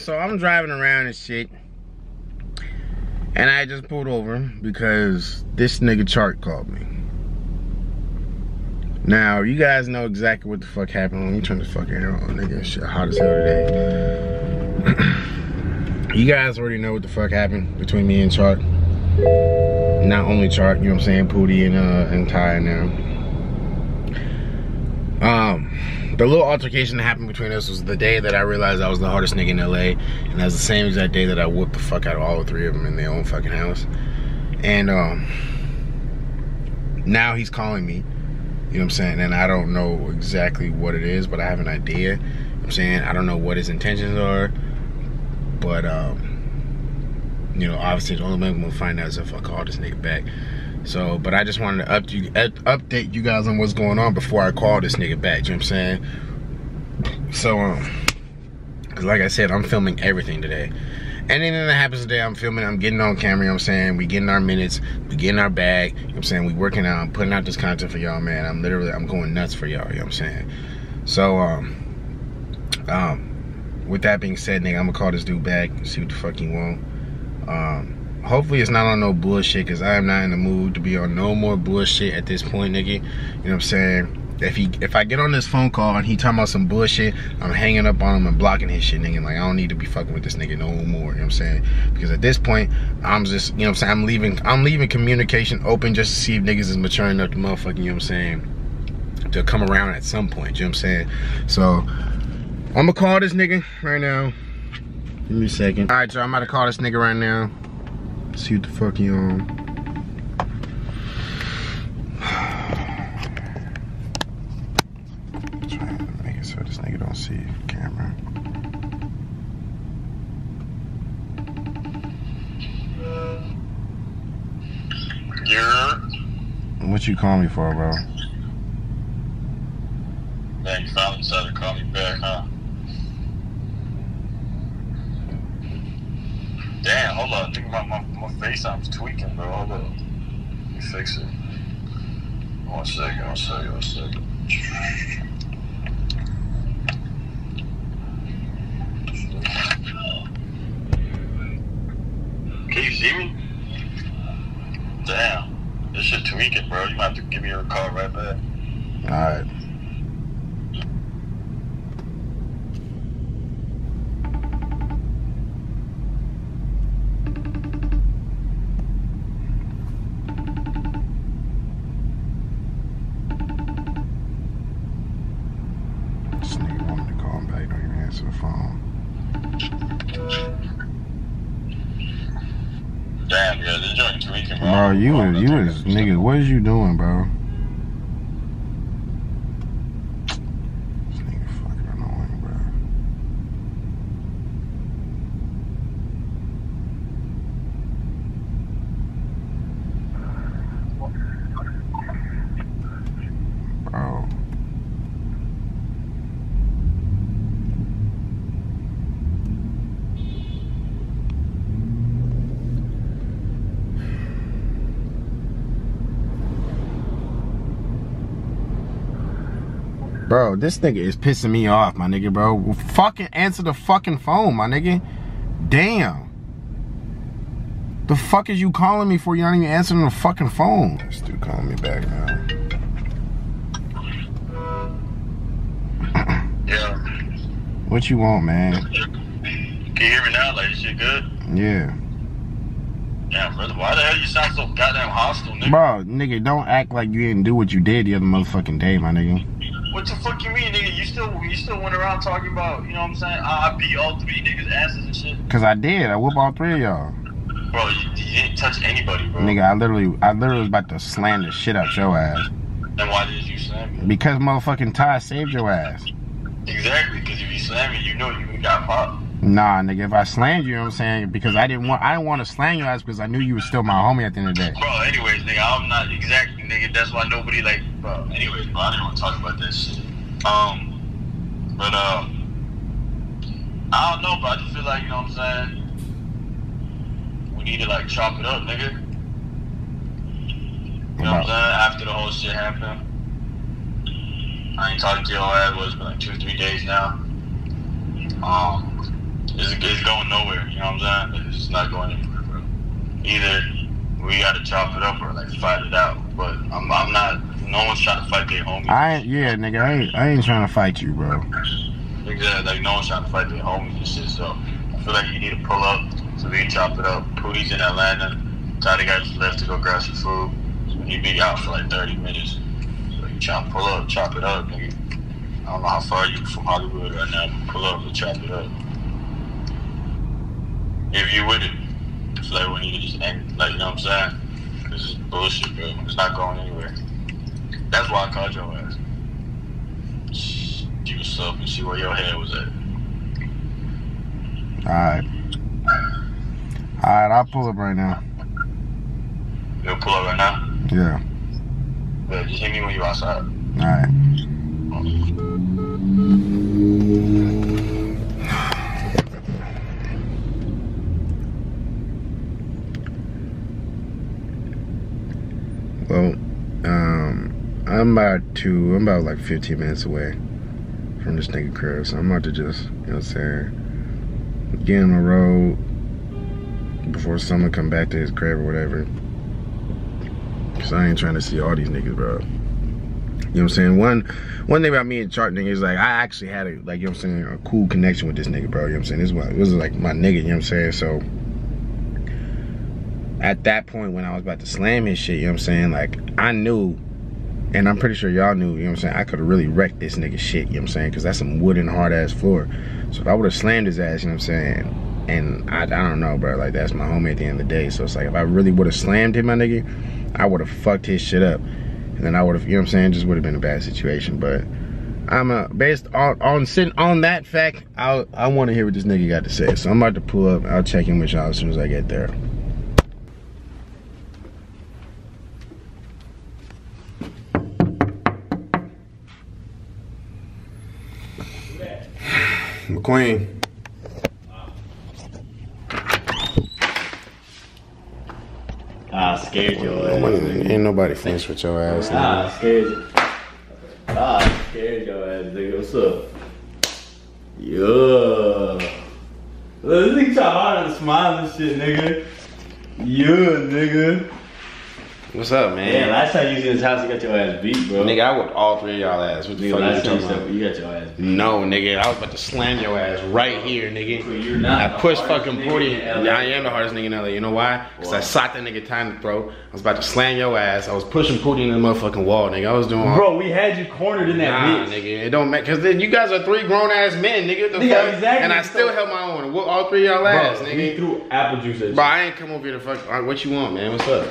so I'm driving around and shit. And I just pulled over because this nigga Chart called me. Now, you guys know exactly what the fuck happened. Let me turn this fucking air on, nigga. Shit hot as hell today. You guys already know what the fuck happened between me and Chart. Not only Chart, you know what I'm saying, Pootie and Ty now. The little altercation that happened between us was the day that I realized I was the hardest nigga in LA, and that was the same exact day that I whooped the fuck out of all three of them in their own fucking house. And now he's calling me, you know what I'm saying, and I don't know exactly what it is, but I have an idea. You know what I'm saying, I don't know what his intentions are, but you know, obviously the only way I'm gonna find out is if I call this nigga back. So, but I just wanted to update you guys on what's going on before I call this nigga back, you know what I'm saying? So, cause like I said, I'm filming everything today. Anything that happens today, I'm filming, I'm getting on camera, you know what I'm saying? We getting our minutes, we getting our bag, you know what I'm saying? We working out, I'm putting out this content for y'all, man. I'm going nuts for y'all, you know what I'm saying? So, with that being said, nigga, I'm gonna call this dude back and see what the fuck he want. Hopefully it's not on no bullshit, cause I am not in the mood to be on no more bullshit at this point, nigga. You know what I'm saying? If I get on this phone call and he talking about some bullshit, I'm hanging up on him and blocking his shit, nigga. Like, I don't need to be fucking with this nigga no more, you know what I'm saying? Because at this point, I'm just, you know what I'm saying, I'm leaving communication open just to see if niggas is maturing enough to motherfucking, you know what I'm saying, to come around at some point, you know what I'm saying? So, I'm gonna call this nigga right now. Give me a second. All right, y'all, I'm about to call this nigga right now. See what the fuck he on. Trying to make it so this nigga don't see the camera. Yeah. What you call me for, bro? Man, you finally decided to call me back, huh? Damn, hold on. I think my FaceTime's tweaking, bro. Hold on. Let me fix it. One second. Can you see me? Damn. This shit tweaking, bro. You might have to give me a call right back. Alright. This nigga wanted to call him back, don't even answer the phone. Damn, yeah, this joint tweaking, bro. Bro, you was, nigga, what is you doing, bro? This nigga fucking annoying, bro. Bro. Bro, this nigga is pissing me off, my nigga, bro. Well, fucking answer the fucking phone, my nigga. Damn. The fuck is you calling me for? You're not even answering the fucking phone. This dude calling me back now. Yeah. What you want, man? Can you hear me now? Like, this shit good? Yeah. Damn, brother, why the hell you sound so goddamn hostile, nigga? Bro, nigga, don't act like you didn't do what you did the other motherfucking day, my nigga. What the fuck you mean, nigga? You still went around talking about, you know what I'm saying? I beat all three niggas' asses and shit. Cause I did. I whooped all three of y'all. Bro, you didn't touch anybody, bro. Nigga, I literally was about to slam the shit out your ass. Then why did you slam me? Because motherfucking Ty saved your ass. Exactly, because if you slam me, you know you got popped. Nah, nigga, if I slammed you know what I'm saying? Because I didn't want to slam your ass because I knew you were still my homie at the end of the day. Bro, anyways, nigga, I'm not exactly, nigga. That's why nobody, like, bro. Anyways, bro, I didn't want to talk about that shit. But, I don't know, bro. I just feel like, you know what I'm saying? We need to, like, chop it up, nigga. You know what I'm saying? After the whole shit happened. I ain't talked to your ass, it's been like 2 or 3 days now. it's going nowhere. You know what I'm saying? Like, it's not going anywhere, bro. Either we gotta chop it up or like fight it out. But I'm not. No one's trying to fight their homies. Yeah, nigga, I ain't trying to fight you, bro. Exactly. Like no one's trying to fight their homies and shit. So I feel like you need to pull up so we can chop it up. Pootie's in Atlanta. Toddy guy just left to go grab some food. So he'd be out for like 30 minutes. So you try to pull up, chop it up, nigga. I don't know how far you from Hollywood right now, but pull up and chop it up. If you with it. I feel like we need to just end, like, you know what I'm saying? This is bullshit, bro. It's not going anywhere. That's why I called your ass. See what's up and see where your head was at. Alright. Alright, I'll pull up right now. You'll pull up right now? Yeah. Yeah, just hit me when you're outside. Alright. Well, I'm about like 15 minutes away from this nigga crib, so I'm about to just, you know what I'm saying, get on the road before someone come back to his crib or whatever. Cause I ain't trying to see all these niggas, bro. You know what I'm saying? One thing about me and Chart nigga is like, I actually had a, like, you know what I'm saying, a cool connection with this nigga, bro. You know what I'm saying? This was like my nigga, you know what I'm saying? So at that point when I was about to slam his shit, you know what I'm saying, like, I knew, and I'm pretty sure y'all knew, you know what I'm saying, I could have really wrecked this nigga shit, you know what I'm saying, because that's some wooden hard ass floor. So if I would have slammed his ass, you know what I'm saying, and I don't know, bro, like, that's my homie at the end of the day. So it's like, if I really would have slammed him, my nigga, I would have fucked his shit up, and then I would have, you know what I'm saying, just would have been a bad situation. But based on that fact, I want to hear what this nigga got to say. So I'm about to pull up. I'll check in with y'all as soon as I get there. McQueen. I scared your ass. Ain't nobody finished with your ass. I scared you. I scared your ass, nigga. What's up? Yeah. Look, this nigga try hard to smile and shit, nigga. Yeah, nigga. What's up, man? Yeah, last time you was in this house, you got your ass beat, bro. Nigga, I whooped all three of y'all ass. What the fuck last you time talking about? you got your ass beat. No, nigga, I was about to slam your ass right here, nigga. Well, you're not. I pushed fucking Pootie. in LA. I am the hardest nigga in LA. You know why? Because I socked that nigga time to throw. I was about to slam your ass. I was pushing Pootie in the motherfucking wall, nigga. I was doing all. Bro, we had you cornered in that Nah, bitch. nigga, it don't matter. Because then you guys are three grown ass men, nigga. The Yeah, fuck? exactly. And I still held my own. And whoop all three of y'all ass, Bro, nigga. we threw apple juice at you. Bro, I ain't come over here to fuck. All right, what you want, man? What's up?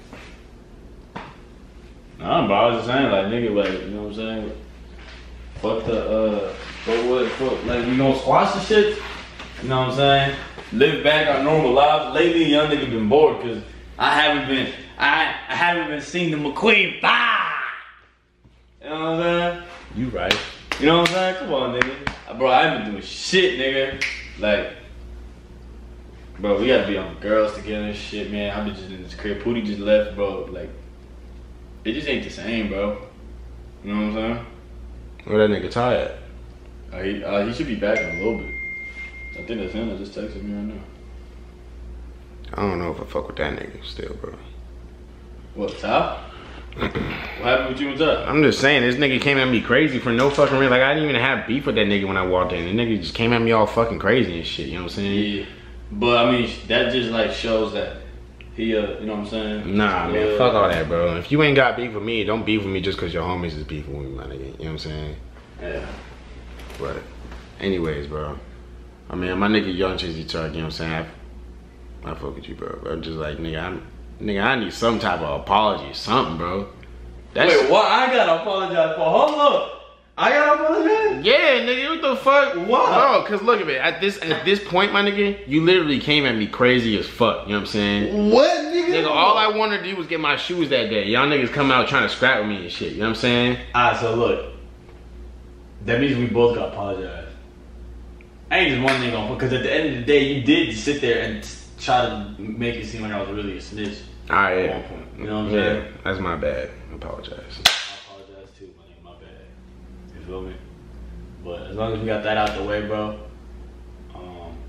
Nah, bro, I was just saying, like, nigga, like, you know what I'm saying? Fuck the, fuck, like, we gonna squash the shit? You know what I'm saying? Live back our normal lives. Lately, young nigga been bored, cause I haven't been seeing the McQueen, bah! You know what I'm saying? You right. You know what I'm saying? Come on, nigga. Bro, I ain't been doing shit, nigga. Like, bro, we gotta be on girls together and shit, man. I been just in this crib. Pootie just left, bro. Like, it just ain't the same, bro. You know what I'm saying? Where that nigga Ty at? He should be back in a little bit. I think that's him that just texted me right now. I don't know if I fuck with that nigga still, bro. What, Ty? What happened with you and Ty? I'm just saying, this nigga came at me crazy for no fucking reason. Like, I didn't even have beef with that nigga when I walked in. The nigga just came at me all fucking crazy and shit, you know what I'm saying? Yeah. But, I mean, that just, like, shows that he, you know what I'm saying? Nah, man, fuck all that, bro. If you ain't got beef with me, don't beef with me just because your homies is beefing with me, my nigga. You know what I'm saying? Yeah. But, anyways, bro. I mean, my nigga Young Chizzy Truck, you know what I'm saying? I fuck with you, bro. I'm just like, nigga, I need some type of apology, something, bro. Wait, what? I gotta apologize for? Hold up. I gotta apologize? Yeah, nigga, what the fuck? Why? Bro, cause look at it. At this point, my nigga, you literally came at me crazy as fuck. You know what I'm saying? What, nigga? Nigga, all I wanted to do was get my shoes that day. Y'all niggas come out trying to scrap with me and shit. You know what I'm saying? Alright, so look. That means we both gotta apologize. I ain't just one nigga on, because at the end of the day, you did sit there and try to make it seem like I was really a snitch. Alright, At yeah. one point. You know what I'm saying? That's my bad. I apologize. I apologize too, my nigga, my bad. You feel me? But as long as we got that out the way, bro,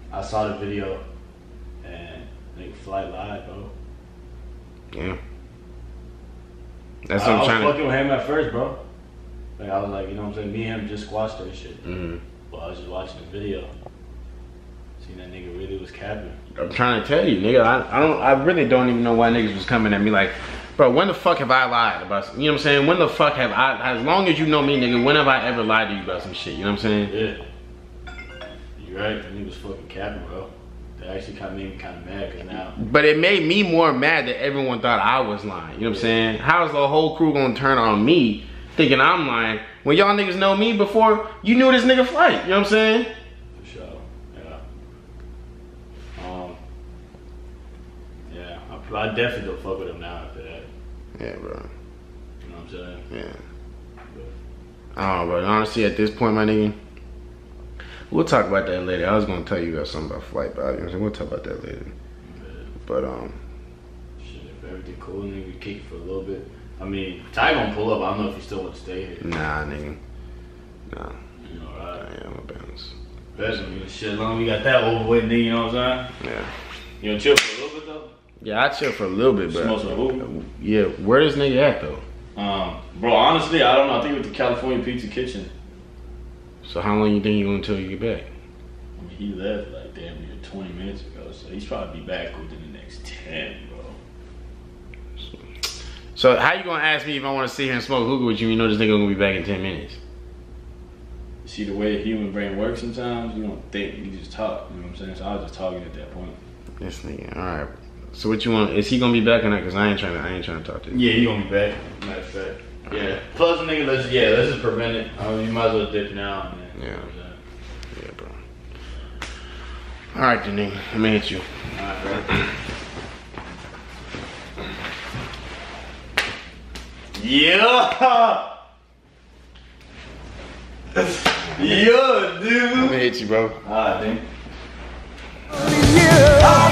I saw the video and nigga Flight lied, bro. Yeah. That's what I'm trying to. I was fucking with him at first, bro. Like I was like, you know what I'm saying? Me and him just squashed that shit. But I was just watching the video. Seen that nigga really was capping. I'm trying to tell you, nigga. I really don't even know why niggas was coming at me like, bro, when the fuck have I lied about some, you know what I'm saying? When the fuck have I, as long as you know me, nigga, when have I ever lied to you about some shit? You know what I'm saying? Yeah. You're right. That nigga was fucking capping, bro. That actually kind of made me kind of mad because now. But it made me more mad that everyone thought I was lying. You know what I'm saying? How's the whole crew gonna turn on me thinking I'm lying when y'all niggas know me before you knew this nigga Flight? You know what I'm saying? For sure. Yeah. Yeah. I definitely don't fuck with him now after that. Yeah, bro. You know what I'm saying? Yeah. Oh, but honestly, at this point, my nigga, we'll talk about that later. I was gonna tell you guys something about Flight, but you know what I'm saying? We'll talk about that later. Yeah. But shit, if everything cool, nigga, we kick for a little bit. I mean, Ty gonna pull up. I don't know if you still want to stay here. nah, nigga. Nah. You know, right? Yeah, I'm a bounce. Best of me, shit, long we got that over with, nigga. You know what I'm saying? Yeah. You gonna chill for a little bit though? Yeah, I chill for a little bit, but Smoke some hookah? yeah, where this nigga at though? Bro, honestly, I don't know. I think with the California Pizza Kitchen. So how long you think you gonna until you get back? I mean, he left like damn near 20 minutes ago, so he's probably be back within the next 10, bro. So how you gonna ask me if I wanna sit here and smoke hookah with you? You know this nigga gonna be back in 10 minutes. See the way the human brain works sometimes, you don't think, you just talk, you know what I'm saying? So I was just talking at that point. This nigga, alright. So what you want, is he gonna be back or not? Cause I ain't trying to talk to him. Yeah, he gonna be back, matter of fact. Yeah. Plus nigga, let's just prevent it. I mean, you might as well dip now and then. Yeah. You know what I'm saying? Yeah, bro. Alright then nigga, let me hit you. Alright, bro. Yeah! Yeah, dude! Let me hit you, bro. Alright, dude. Yeah.